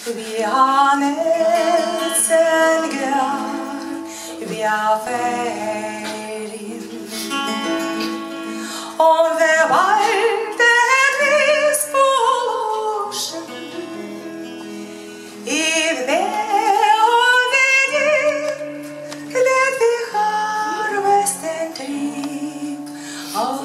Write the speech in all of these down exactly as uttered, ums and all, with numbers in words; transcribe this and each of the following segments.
Vi har nedsängar, vi har färgen. Om det var det vis på åsen, i det och det djup, det vi har västen typ har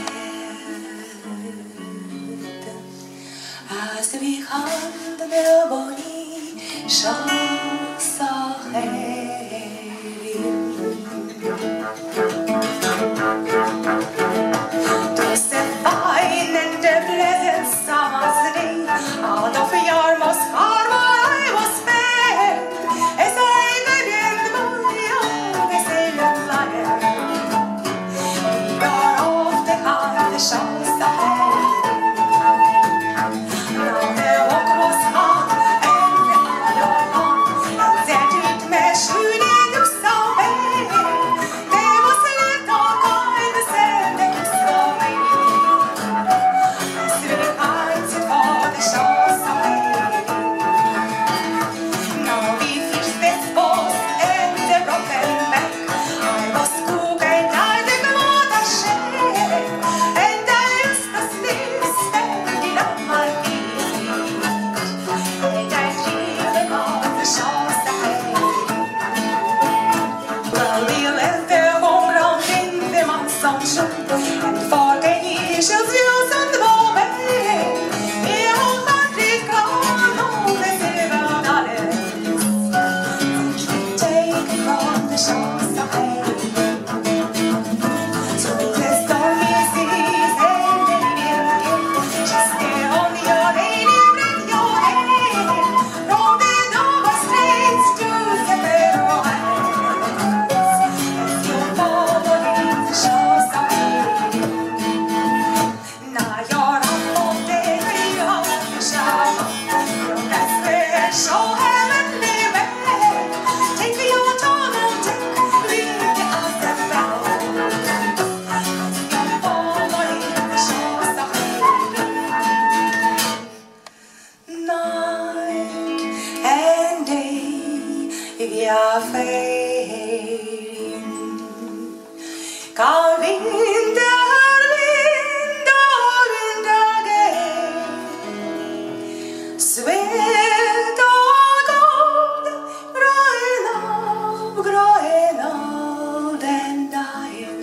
brett. As vi handlar boni, Shoals och en farten i Shoals ljusen var med. Jag har aldrig kvar någon sedan take from the Shoals of so the stormy seas ended in just stay on your lady breath your head from the Nova Straits to the Faroe Islands as you follow in the Shoals of so heavenly man, take me on time and take me out the bow. You follow in the Shoals of night and day, vi are fading. Kan vindar, vindar, vindar dig svärt och god, grön av, grön av den dagen.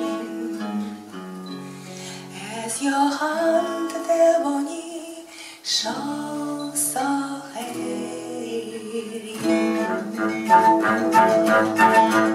As your hand there boni, Shoals of